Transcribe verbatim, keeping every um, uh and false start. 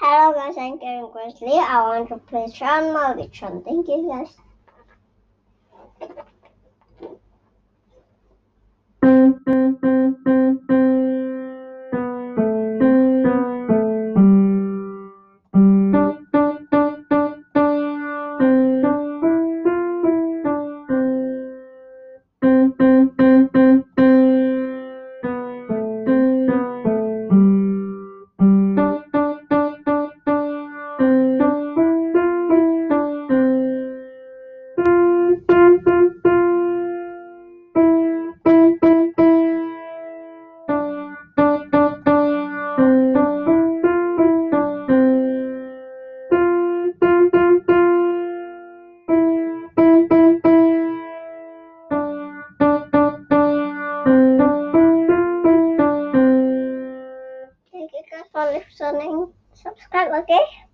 Hello guys, I'm Karen Grizzly. I want to play Sean Mavichon. Thank you guys. Thank you guys for listening. Subscribe, okay?